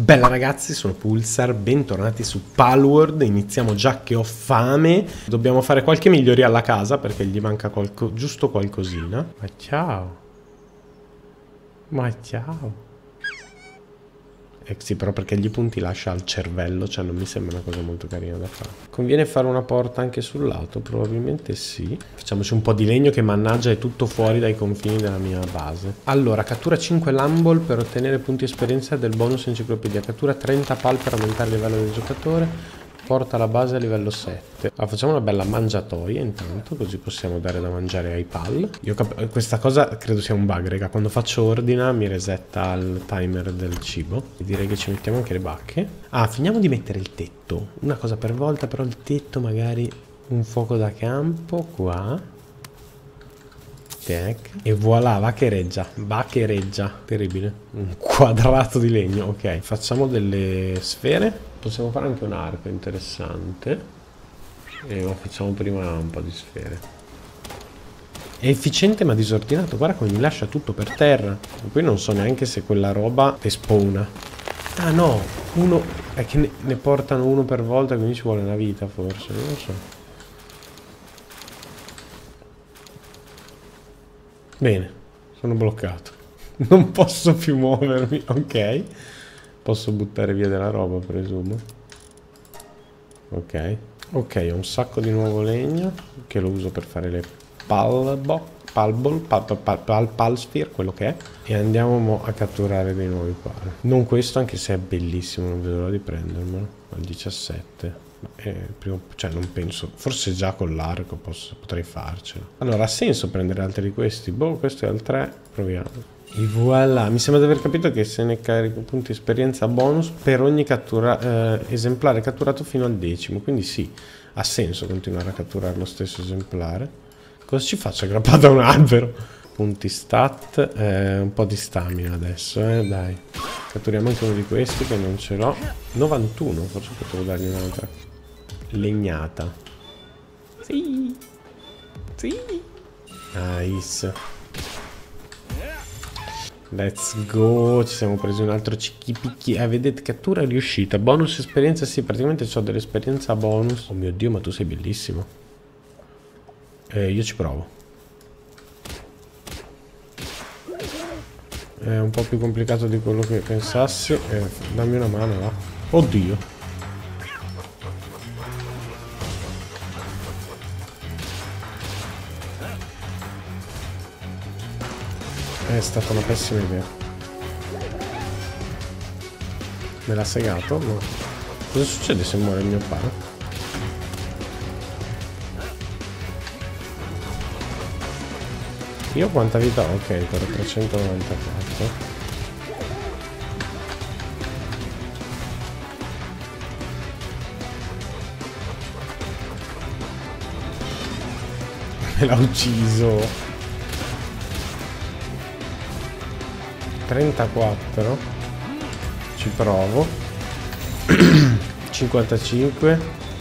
Bella ragazzi, sono Pulsar, bentornati su Palworld. Iniziamo già che ho fame. Dobbiamo fare qualche miglioria alla casa perché gli manca giusto qualcosina. Ma ciao. Ma ciao. Sì, però perché gli punti lascia al cervello, cioè non mi sembra una cosa molto carina da fare. Conviene fare una porta anche sul lato? Probabilmente sì. Facciamoci un po' di legno che mannaggia è tutto fuori dai confini della mia base. Allora, cattura 5 Lamball per ottenere punti esperienza del bonus enciclopedia. Cattura 30 pal per aumentare il livello del giocatore. Porta la base a livello 7. Allora, facciamo una bella mangiatoia intanto, così possiamo dare da mangiare ai pal. Questa cosa credo sia un bug, raga. Quando faccio ordina mi resetta il timer del cibo. E direi che ci mettiamo anche le bacche. Ah, finiamo di mettere il tetto. Una cosa per volta, però il tetto magari un fuoco da campo qua. Tac. E voilà, vachereggia. Terribile. Un quadrato di legno, ok. Facciamo delle sfere. Possiamo fare anche un arco interessante. Ma facciamo prima un po' di sfere. È efficiente ma disordinato. Guarda come mi lascia tutto per terra. E poi non so neanche se quella roba spawna. Ah no, uno è che ne portano uno per volta, quindi ci vuole una vita forse, non lo so. Bene, sono bloccato. Non posso più muovermi, ok. Posso buttare via della roba, presumo. Ok. Ok, ho un sacco di nuovo legno che lo uso per fare le palsphere, quello che è. E andiamo a catturare dei nuovi pal. Non questo, anche se è bellissimo, non vedo l'ora di prendermelo. Al 17. Cioè non penso, forse già con l'arco potrei farcelo. Allora ha senso prendere altri di questi. Boh, questo è al 3, proviamo. E voilà, mi sembra di aver capito che se ne carico punti esperienza bonus per ogni esemplare catturato fino al 10º, quindi sì, ha senso continuare a catturare lo stesso esemplare. Cosa ci faccio aggrappato a un albero? Punti stat, un po' di stamina adesso, dai. Catturiamo anche uno di questi che non ce l'ho. 91, forse potevo dargli un'altra legnata. Sì. Sì. Nice. Let's go. Ci siamo presi un altro cicchipicchi. Vedete, cattura riuscita. Bonus esperienza, sì, praticamente ho dell'esperienza bonus. Oh mio Dio, ma tu sei bellissimo. Io ci provo. È un po' più complicato di quello che pensassi. Dammi una mano, va. Oddio. È stata una pessima idea. Me l'ha segato? No. Cosa succede se muore il mio pal? Io quanta vita ho? Ok, per 394. Me l'ha ucciso. 34. Ci provo. 55.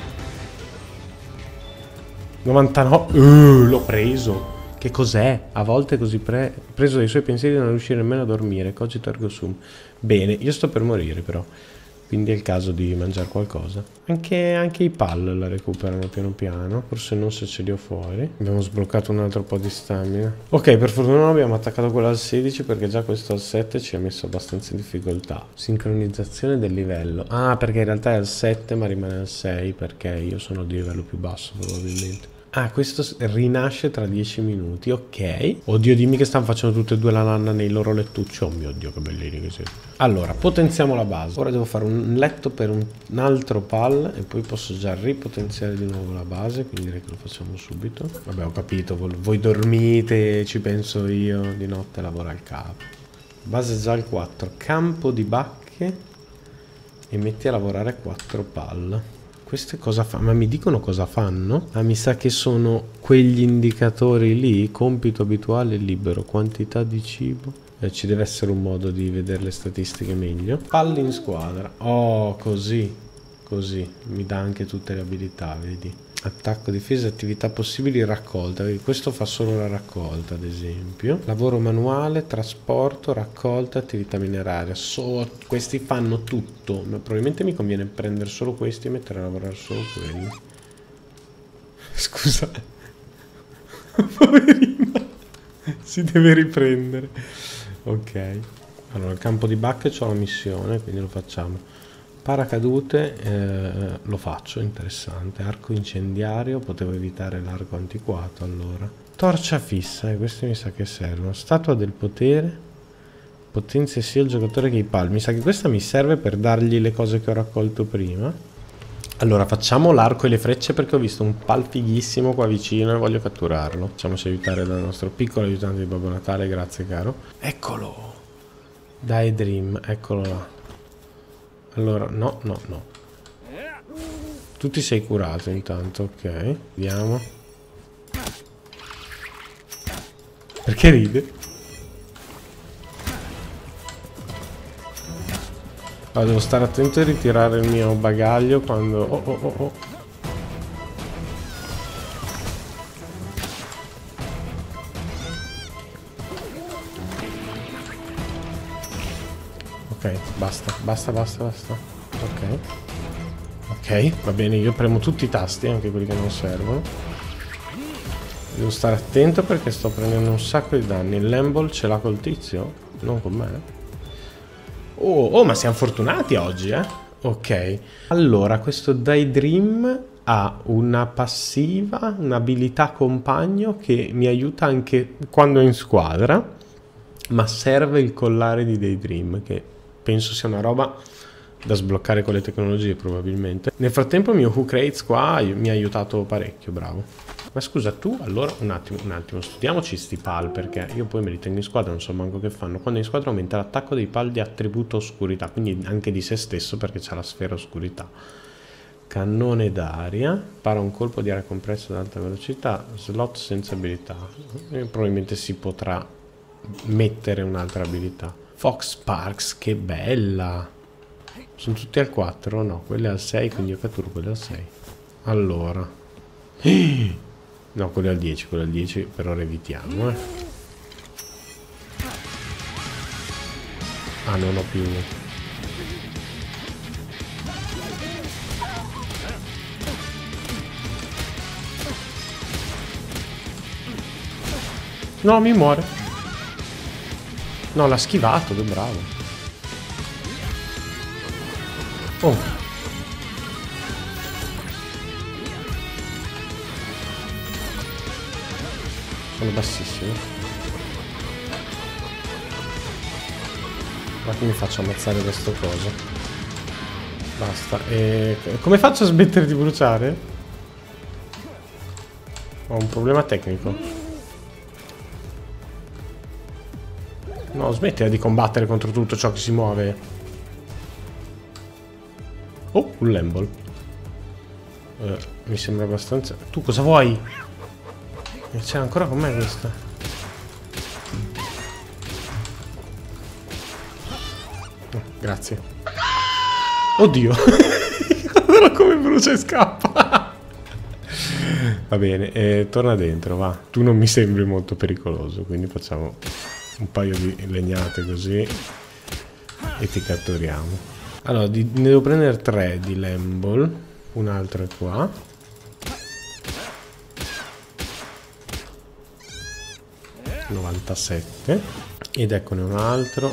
99. L'ho preso. Che cos'è? A volte così preso dai suoi pensieri da non riuscire nemmeno a dormire. Cogito ergo sum. Bene, io sto per morire però. Quindi è il caso di mangiare qualcosa. Anche i pal la recuperano piano piano. Forse non se ce li ho fuori. Abbiamo sbloccato un altro po' di stamina. Ok, per fortuna non abbiamo attaccato quello al 16 perché già questo al 7 ci ha messo abbastanza in difficoltà. Sincronizzazione del livello. Ah, perché in realtà è al 7 ma rimane al 6 perché io sono di livello più basso probabilmente. Ah, questo rinasce tra 10 minuti, ok. Oddio, dimmi che stanno facendo tutte e due la nanna nei loro lettucci. Oh mio Dio, che bellini che siete. Allora, potenziamo la base. Ora devo fare un letto per un altro pal e poi posso già ripotenziare di nuovo la base, quindi direi che lo facciamo subito. Vabbè, ho capito, voi dormite, ci penso io, di notte lavora al capo. Base già al 4, campo di bacche e metti a lavorare 4 pal. Queste cosa fanno? Ma mi dicono cosa fanno? Ah, mi sa che sono quegli indicatori lì. Compito abituale libero. Quantità di cibo. Ci deve essere un modo di vedere le statistiche meglio. Palli in squadra. Oh, così. Così. Mi dà anche tutte le abilità, vedi? Attacco, difesa, attività possibili, raccolta. Questo fa solo la raccolta, ad esempio. Lavoro manuale, trasporto, raccolta, attività mineraria. Questi fanno tutto. Ma probabilmente mi conviene prendere solo questi e mettere a lavorare solo quelli. Scusa. Poverina. Si deve riprendere. Ok. Allora, il campo di bacche c'ho la missione, quindi lo facciamo. Paracadute lo faccio, interessante. Arco incendiario, potevo evitare l'arco antiquato allora. Torcia fissa, questi mi sa che servono. Statua del potere, potenzia sia il giocatore che i pal. Mi sa che questa mi serve per dargli le cose che ho raccolto prima. Allora facciamo l'arco e le frecce perché ho visto un pal fighissimo qua vicino e voglio catturarlo. Facciamoci aiutare dal nostro piccolo aiutante di Babbo Natale, grazie caro. Eccolo, Daedream, eccolo là. Allora, no. Tu ti sei curato intanto, ok. Vediamo. Perché ride? Allora, devo stare attento a ritirare il mio bagaglio quando... Oh. Ok, basta. Ok, va bene, io premo tutti i tasti, anche quelli che non servono. Devo stare attento perché sto prendendo un sacco di danni. Il Lamball ce l'ha col tizio? Non con me. Oh, ma siamo fortunati oggi, eh? Ok. Allora, questo Daedream ha una passiva, un'abilità compagno che mi aiuta anche quando è in squadra, ma serve il collare di Daedream, che penso sia una roba da sbloccare con le tecnologie probabilmente. Nel frattempo il mio Hook Rates qua mi ha aiutato parecchio, bravo. Ma scusa, tu allora un attimo, studiamoci sti pal, perché io poi me li tengo in squadra, non so manco che fanno. Quando in squadra aumenta l'attacco dei pal di attributo oscurità, quindi anche di se stesso perché c'ha la sfera oscurità. Cannone d'aria, para un colpo di aria compressa ad alta velocità, slot senza abilità. Probabilmente si potrà mettere un'altra abilità. Fox Sparks, che bella! Sono tutti al 4? No, quelle al 6, quindi io catturo quelle al 6. Allora. No, quelle al 10, per ora evitiamo, Ah, non ho più... No, mi muore. No, l'ha schivato, che bravo. Oh. Sono bassissimo. Ma che mi faccio ammazzare da sto coso? Basta. Come faccio a smettere di bruciare? Ho un problema tecnico. No, smettila di combattere contro tutto ciò che si muove. Oh, un Lamball. Mi sembra abbastanza... Tu cosa vuoi? C'è ancora con me questa. Oh, grazie. Oddio. Guarda come brucia e scappa. Va bene, torna dentro, va. Tu non mi sembri molto pericoloso, quindi facciamo un paio di legnate così e ti catturiamo. Allora, ne devo prendere 3 di Lamball. Un altro è qua. (97) ed eccone un altro.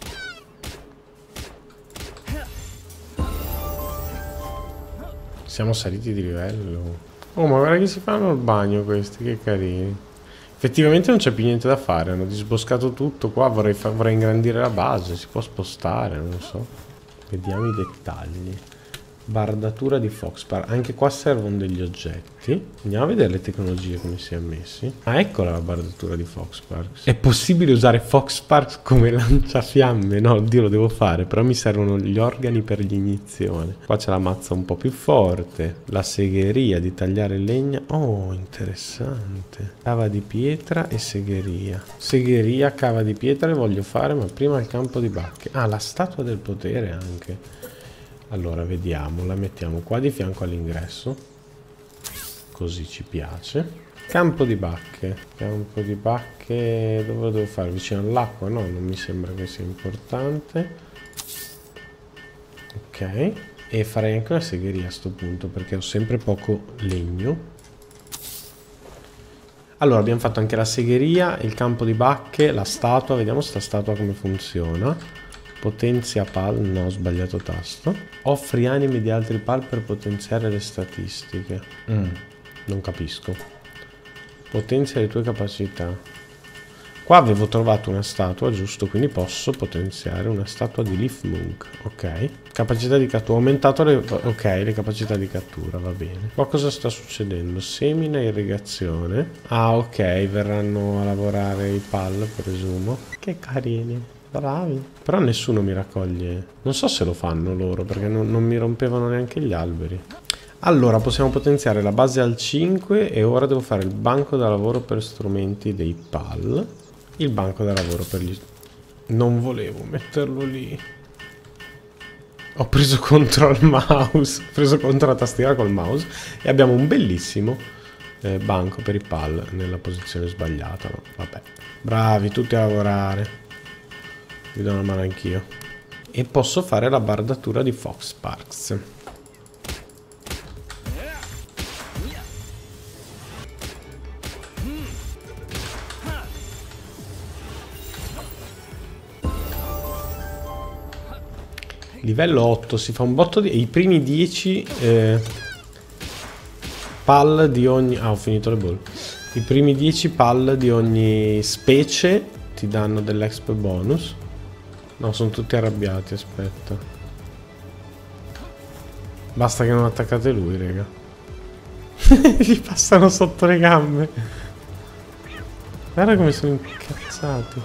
Siamo saliti di livello. Oh, ma guarda che si fanno il bagno questi, che carini. Effettivamente non c'è più niente da fare, hanno disboscato tutto qua. Vorrei ingrandire la base, si può spostare, non so. Vediamo i dettagli. Bardatura di Foxpark. Anche qua servono degli oggetti. Andiamo a vedere le tecnologie come si è messi. Ah, eccola la bardatura di Foxpark. È possibile usare Foxpark come lanciafiamme? No, oddio, lo devo fare. Però mi servono gli organi per l'iniezione. Qua c'è la mazza un po' più forte. La segheria di tagliare legna. Oh, interessante. Cava di pietra e segheria. Segheria, cava di pietra le voglio fare, ma prima il campo di bacche. Ah, la statua del potere anche. Allora, vediamo, la mettiamo qua di fianco all'ingresso. così ci piace. Campo di bacche. Campo di bacche dove lo devo fare? Vicino all'acqua? No, non mi sembra che sia importante. Ok. E farei anche una segheria a sto punto perché ho sempre poco legno. Allora, abbiamo fatto anche la segheria, il campo di bacche, la statua. Vediamo sta statua come funziona. Potenzia pal, no, ho sbagliato tasto. Offri anime di altri pal per potenziare le statistiche. Non capisco. Potenzia le tue capacità. Qua avevo trovato una statua, giusto? Quindi posso potenziare una statua di Leaf Monk. Ok. Capacità di cattura. Ho aumentato le... Ok, le capacità di cattura, va bene. Qua cosa sta succedendo? Semina e irrigazione. Ah, ok. Verranno a lavorare i pal, presumo. Che carini. Bravi. Però nessuno mi raccoglie. Non so se lo fanno loro, perché non mi rompevano neanche gli alberi. Allora, possiamo potenziare la base al 5 e ora devo fare il banco da lavoro per strumenti dei pal. Il banco da lavoro per gli... Non volevo metterlo lì. Ho preso contro il mouse. Ho preso contro la tastiera col mouse. E abbiamo un bellissimo banco per i pal nella posizione sbagliata. No? Vabbè. Bravi tutti a lavorare. Vi do una mano anch'io. E posso fare la bardatura di Fox Sparks. Livello 8, si fa un botto di... I primi 10 pal di ogni... Ah, ho finito le ball. I primi 10 pal di ogni specie ti danno dell'exp bonus. No, sono tutti arrabbiati, aspetta. Basta che non attaccate lui, raga. Gli passano sotto le gambe. Guarda come sono incazzati.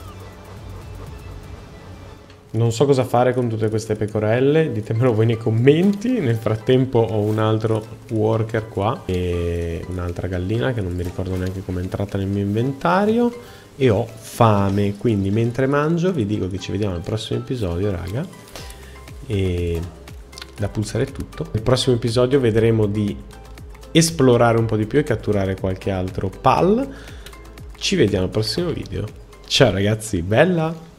Non so cosa fare con tutte queste pecorelle, ditemelo voi nei commenti. Nel frattempo ho un altro worker qua e un'altra gallina che non mi ricordo neanche come è entrata nel mio inventario. E ho fame, quindi mentre mangio vi dico che ci vediamo al prossimo episodio, raga. E da pulsare è tutto. Nel prossimo episodio vedremo di esplorare un po' di più e catturare qualche altro pal. Ci vediamo al prossimo video. Ciao ragazzi, bella!